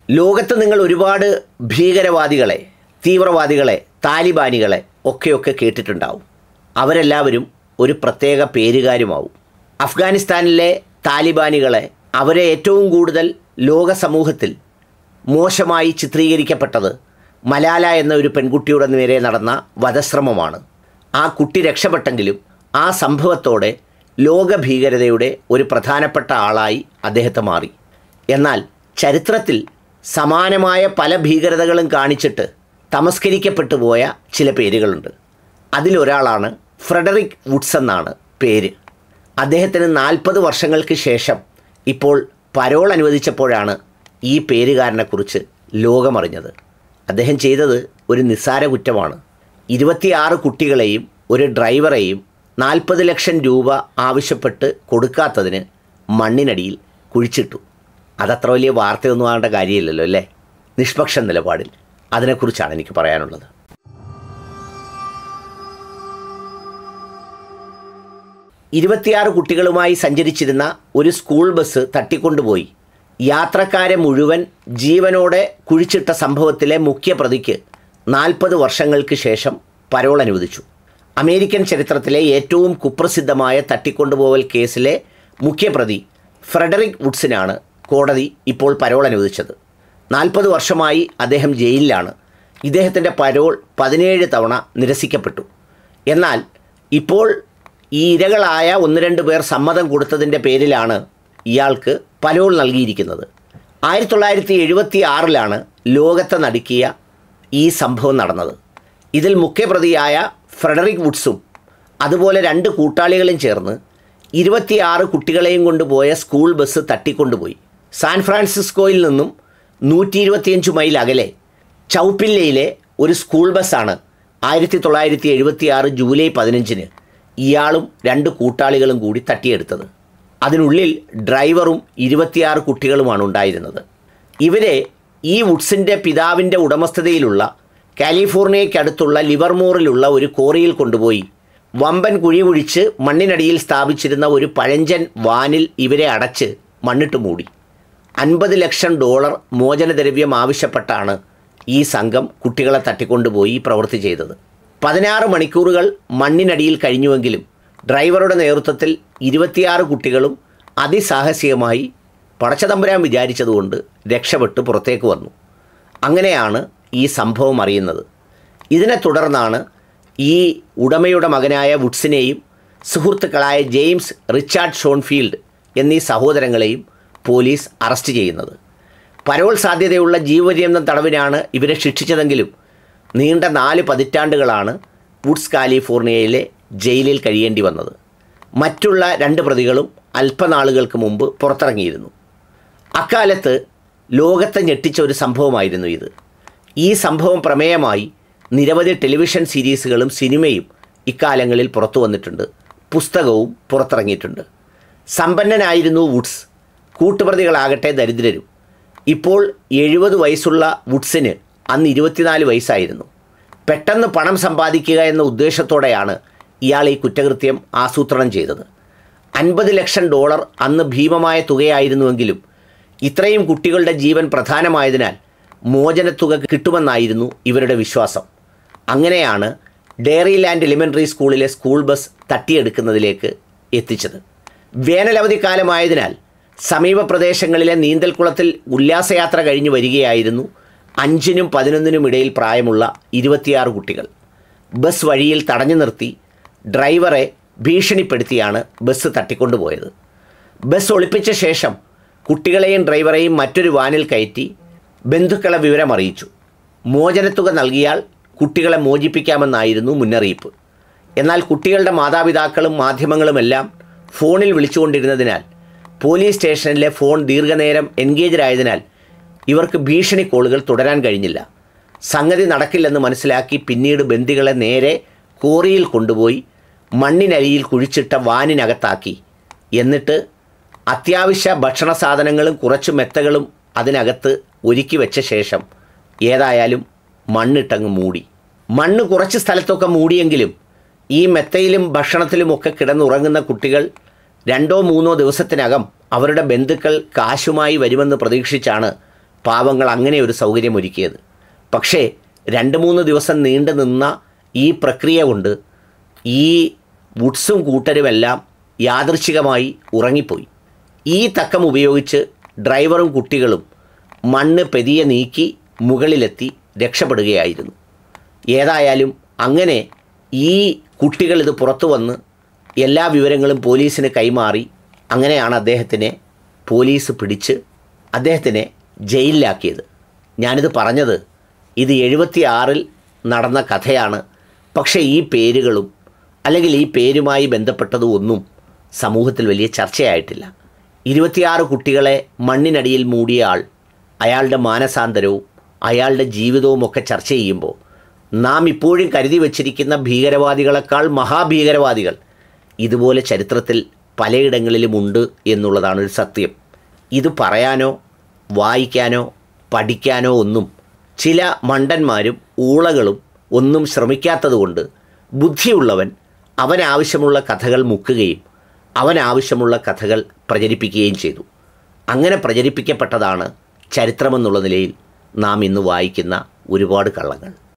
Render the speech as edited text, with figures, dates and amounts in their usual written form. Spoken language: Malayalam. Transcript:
ലോകത്ത് നിങ്ങൾ ഒരുപാട് ഭീകരവാദികളെ, തീവ്രവാദികളെ, താലിബാനികളെ ഒക്കെ കേട്ടിട്ടുണ്ടാവും. അവരെല്ലാവരും ഒരു പ്രത്യേക പേരുകാരുമാവും. അഫ്ഗാനിസ്ഥാനിലെ താലിബാനികളെ അവരെ ഏറ്റവും കൂടുതൽ ലോക സമൂഹത്തിൽ മോശമായി ചിത്രീകരിക്കപ്പെട്ടത് മലാല എന്ന ഒരു പെൺകുട്ടിയുടെ നേരെ നടന്ന വധശ്രമമാണ്. ആ കുട്ടി രക്ഷപ്പെട്ടെങ്കിലും ആ സംഭവത്തോടെ ലോക ഭീകരതയുടെ ഒരു പ്രധാനപ്പെട്ട ആളായി അദ്ദേഹത്തെ മാറി. എന്നാൽ ചരിത്രത്തിൽ സമാനമായ പല ഭീകരതകളും കാണിച്ചിട്ട് തമസ്കരിക്കപ്പെട്ടു പോയ ചില പേരുകളുണ്ട്. അതിലൊരാളാണ് ഫ്രെഡറിക് വുഡ്സ് എന്നാണ് പേര്. അദ്ദേഹത്തിന് 40 വർഷങ്ങൾക്ക് ശേഷം ഇപ്പോൾ പരോൾ അനുവദിച്ചപ്പോഴാണ് ഈ പേരുകാരനെക്കുറിച്ച് ലോകമറിഞ്ഞത്. അദ്ദേഹം ചെയ്തത് ഒരു നിസ്സാര കുറ്റമാണ്. 26 കുട്ടികളെയും ഒരു ഡ്രൈവറെയും 40 ലക്ഷം രൂപ ആവശ്യപ്പെട്ട് കൊടുക്കാത്തതിന് മണ്ണിനടിയിൽ കുഴിച്ചിട്ടു. അതത്ര വലിയ വാർത്തയൊന്നും ആകേണ്ട കാര്യമില്ലല്ലോ അല്ലേ? നിഷ്പക്ഷ നിലപാടിൽ അതിനെക്കുറിച്ചാണ് എനിക്ക് പറയാനുള്ളത്. ഇരുപത്തിയാറ് കുട്ടികളുമായി സഞ്ചരിച്ചിരുന്ന ഒരു സ്കൂൾ ബസ് തട്ടിക്കൊണ്ടുപോയി യാത്രക്കാരെ മുഴുവൻ ജീവനോടെ കുഴിച്ചിട്ട സംഭവത്തിലെ മുഖ്യപ്രതിക്ക് 40 വർഷങ്ങൾക്ക് ശേഷം പരോൾ അനുവദിച്ചു. അമേരിക്കൻ ചരിത്രത്തിലെ ഏറ്റവും കുപ്രസിദ്ധമായ തട്ടിക്കൊണ്ടുപോകൽ കേസിലെ മുഖ്യപ്രതി ഫ്രെഡറിക് വുഡ്സിനാണ് കോടതി ഇപ്പോൾ പരോൾ അനുവദിച്ചത്. 40 വർഷമായി അദ്ദേഹം ജയിലിലാണ്. ഇദ്ദേഹത്തിൻ്റെ പരോൾ 17 തവണ നിരസിക്കപ്പെട്ടു. എന്നാൽ ഇപ്പോൾ ഈ ഇരകളായ 1-2 പേർ സമ്മതം കൊടുത്തതിൻ്റെ പേരിലാണ് ഇയാൾക്ക് പരോൾ നൽകിയിരിക്കുന്നത്. 1976 ലോകത്തെ നടുക്കിയ ഈ സംഭവം നടന്നത്. ഇതിൽ മുഖ്യപ്രതിയായ ഫ്രെഡറിക് വുഡ്സും അതുപോലെ 2 കൂട്ടാളികളും ചേർന്ന് 26 കുട്ടികളെയും കൊണ്ടുപോയ സ്കൂൾ ബസ് തട്ടിക്കൊണ്ടുപോയി. സാൻ ഫ്രാൻസിസ്കോയിൽ നിന്നും 125 മൈൽ അകലെ ചൗപ്പില്ലയിലെ ഒരു സ്കൂൾ ബസ്സാണ് 1976 ജൂലൈ 15 ഇയാളും 2 കൂട്ടാളികളും കൂടി തട്ടിയെടുത്തത്. അതിനുള്ളിൽ ഡ്രൈവറും 26 കുട്ടികളുമാണ് ഉണ്ടായിരുന്നത്. ഇവരെ ഈ വുഡ്സിൻ്റെ പിതാവിൻ്റെ ഉടമസ്ഥതയിലുള്ള കാലിഫോർണിയയ്ക്കടുത്തുള്ള ലിവർമോറിലുള്ള ഒരു കോറിയിൽ കൊണ്ടുപോയി വമ്പൻ കുഴി കുഴിച്ച് മണ്ണിനടിയിൽ സ്ഥാപിച്ചിരുന്ന ഒരു പഴഞ്ചൻ വാനിൽ ഇവരെ അടച്ച് മണ്ണിട്ട് മൂടി. $50 ലക്ഷം മോചനദ്രവ്യം ആവശ്യപ്പെട്ടാണ് ഈ സംഘം കുട്ടികളെ തട്ടിക്കൊണ്ടുപോയി പ്രവൃത്തി ചെയ്തത്. 16 മണിക്കൂറുകൾ മണ്ണിനടിയിൽ കഴിഞ്ഞുവെങ്കിലും ഡ്രൈവറുടെ നേതൃത്വത്തിൽ 26 കുട്ടികളും അതിസാഹസികമായി പടച്ചതമ്പുരാൻ വിചാരിച്ചതുകൊണ്ട് രക്ഷപ്പെട്ട് പുറത്തേക്ക് വന്നു. അങ്ങനെയാണ് ഈ സംഭവം അറിയുന്നത്. ഇതിനെ തുടർന്നാണ് ഈ ഉടമയുടെ മകനായ വുഡ്സിനെയും സുഹൃത്തുക്കളായ ജെയിംസ്, റിച്ചാർഡ് ഷോൺഫീൽഡ് എന്നീ സഹോദരങ്ങളെയും പോലീസ് അറസ്റ്റ് ചെയ്യുന്നത്. പരോൾ സാധ്യതയുള്ള ജീവപര്യന്തം തടവിനാണ് ഇവരെ ശിക്ഷിച്ചതെങ്കിലും നീണ്ട 4 പതിറ്റാണ്ടുകളാണ് വുഡ്സ് കാലിഫോർണിയയിലെ ജയിലിൽ കഴിയേണ്ടി വന്നത്. മറ്റുള്ള 2 പ്രതികളും അല്പനാളുകൾക്ക് മുമ്പ് പുറത്തിറങ്ങിയിരുന്നു. അക്കാലത്ത് ലോകത്തെ ഞെട്ടിച്ച ഒരു സംഭവമായിരുന്നു ഇത്. ഈ സംഭവം പ്രമേയമായി നിരവധി ടെലിവിഷൻ സീരീസുകളും സിനിമയും ഇക്കാലങ്ങളിൽ പുറത്തു വന്നിട്ടുണ്ട്. പുസ്തകവും പുറത്തിറങ്ങിയിട്ടുണ്ട്. സമ്പന്നനായിരുന്നു വുഡ്സ്, കൂട്ടുപ്രതികളാകട്ടെ ദരിദ്രരും. ഇപ്പോൾ 70 വയസ്സുള്ള വുഡ്സിന് അന്ന് 24 വയസ്സായിരുന്നു. പെട്ടെന്ന് പണം സമ്പാദിക്കുക എന്ന ഉദ്ദേശത്തോടെയാണ് ഇയാൾ ഈ കുറ്റകൃത്യം ആസൂത്രണം ചെയ്തത്. $50 ലക്ഷം അന്ന് ഭീമമായ തുകയായിരുന്നുവെങ്കിലും ഇത്രയും കുട്ടികളുടെ ജീവൻ പ്രധാനമായതിനാൽ മോചനത്തുക കിട്ടുമെന്നായിരുന്നു ഇവരുടെ വിശ്വാസം. അങ്ങനെയാണ് ഡെയറിലാൻഡ് എലിമെൻ്ററി സ്കൂളിലെ സ്കൂൾ ബസ് തട്ടിയെടുക്കുന്നതിലേക്ക് എത്തിച്ചത്. വേനലവധിക്കാലമായതിനാൽ സമീപ പ്രദേശങ്ങളിലെ നീന്തൽക്കുളത്തിൽ ഉല്ലാസയാത്ര കഴിഞ്ഞു വരികയായിരുന്നു 5-നും 11-നും ഇടയിൽ പ്രായമുള്ള 26 കുട്ടികൾ. ബസ് വഴിയിൽ തടഞ്ഞു നിർത്തി ഡ്രൈവറെ ഭീഷണിപ്പെടുത്തിയാണ് ബസ് തട്ടിക്കൊണ്ടുപോയത്. ബസ് ഒളിപ്പിച്ച ശേഷം കുട്ടികളെയും ഡ്രൈവറെയും മറ്റൊരു വാനിൽ കയറ്റി ബന്ധുക്കളെ വിവരമറിയിച്ചു. മോചനത്തുക നൽകിയാൽ കുട്ടികളെ മോചിപ്പിക്കാമെന്നായിരുന്നു മുന്നറിയിപ്പ്. എന്നാൽ കുട്ടികളുടെ മാതാപിതാക്കളും മാധ്യമങ്ങളുമെല്ലാം ഫോണിൽ വിളിച്ചുകൊണ്ടിരുന്നതിനാൽ പോലീസ് സ്റ്റേഷനിലെ ഫോൺ ദീർഘനേരം എൻഗേജായതിനാൽ ഇവർക്ക് ഭീഷണി കോളുകൾ തുടരാൻ കഴിഞ്ഞില്ല. സംഗതി നടക്കില്ലെന്ന് മനസ്സിലാക്കി പിന്നീട് ബന്ദികളെ നേരെ കോറിയിൽ കൊണ്ടുപോയി മണ്ണിനരിയിൽ കുഴിച്ചിട്ട വാനിനകത്താക്കി. എന്നിട്ട് അത്യാവശ്യ ഭക്ഷണ സാധനങ്ങളും കുറച്ച് മെത്തകളും അതിനകത്ത് ഒരുക്കി വെച്ച ശേഷം ഏതായാലും മണ്ണിട്ടങ്ങ് മൂടി. മണ്ണ് കുറച്ച് സ്ഥലത്തൊക്കെ മൂടിയെങ്കിലും ഈ മെത്തയിലും ഭക്ഷണത്തിലുമൊക്കെ കിടന്നുറങ്ങുന്ന കുട്ടികൾ 2-3 ദിവസത്തിനകം അവരുടെ ബന്ധുക്കൾ കാശുമായി വരുമെന്ന് പ്രതീക്ഷിച്ചാണ് പാവങ്ങൾ അങ്ങനെ ഒരു സൗകര്യം ഒരുക്കിയത്. പക്ഷേ 2-3 ദിവസം നീണ്ടു നിന്ന ഈ പ്രക്രിയ കൊണ്ട് ഈ വുഡ്സും കൂട്ടരുമെല്ലാം യാദൃച്ഛികമായി ഉറങ്ങിപ്പോയി. ഈ തക്കം ഉപയോഗിച്ച് ഡ്രൈവറും കുട്ടികളും മണ്ണ് പെതിയെ നീക്കി മുകളിലെത്തി രക്ഷപ്പെടുകയായിരുന്നു. ഏതായാലും അങ്ങനെ ഈ കുട്ടികൾ ഇത് പുറത്തു വന്ന് എല്ലാ വിവരങ്ങളും പോലീസിന് കൈമാറി. അങ്ങനെയാണ് അദ്ദേഹത്തിനെ പോലീസ് പിടിച്ച് അദ്ദേഹത്തിനെ ജയിലിലാക്കിയത്. ഞാനിത് പറഞ്ഞത് ഇത് 76-ൽ നടന്ന കഥയാണ്. പക്ഷേ ഈ പേരുകളും അല്ലെങ്കിൽ ഈ പേരുമായി ബന്ധപ്പെട്ടതും ഒന്നും സമൂഹത്തിൽ വലിയ ചർച്ചയായിട്ടില്ല. 26 കുട്ടികളെ മണ്ണിനടിയിൽ മൂടിയ ആൾ, അയാളുടെ മാനസാന്തരവും അയാളുടെ ജീവിതവും ഒക്കെ ചർച്ച ചെയ്യുമ്പോൾ നാം ഇപ്പോഴും കരുതി വച്ചിരിക്കുന്ന ഭീകരവാദികളെക്കാൾ മഹാഭീകരവാദികൾ ഇതുപോലെ ചരിത്രത്തിൽ പലയിടങ്ങളിലുമുണ്ട് എന്നുള്ളതാണ് ഒരു സത്യം. ഇത് പറയാനോ വായിക്കാനോ പഠിക്കാനോ ഒന്നും ചില മണ്ടന്മാരും ഊളകളും ഒന്നും ശ്രമിക്കാത്തതുകൊണ്ട് ബുദ്ധിയുള്ളവൻ അവനാവശ്യമുള്ള കഥകൾ മുക്കുകയും അവനാവശ്യമുള്ള കഥകൾ പ്രചരിപ്പിക്കുകയും ചെയ്തു. അങ്ങനെ പ്രചരിപ്പിക്കപ്പെട്ടതാണ് ചരിത്രമെന്നുള്ള നിലയിൽ നാം ഇന്ന് വായിക്കുന്ന ഒരുപാട് കള്ളങ്ങൾ.